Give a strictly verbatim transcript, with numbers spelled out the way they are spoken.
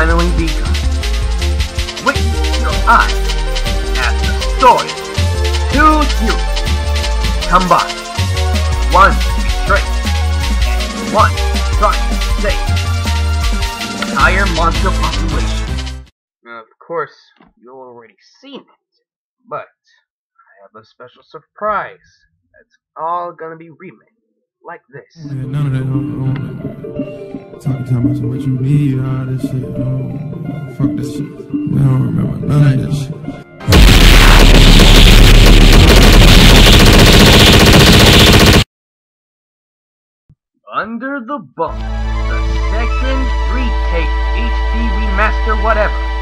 finally begun. Witness your eyes as the story of two heroes combined. One betrayed and one trying to save the entire monster population. Of course, you've already seen it, but I have a special surprise that's all gonna be remade like this. Yeah, none of that. Um, talking to me so what you need, all this shit. Um, fuck that shit. I don't remember none of that shit. Under the Bunk, the second retake H D remaster whatever.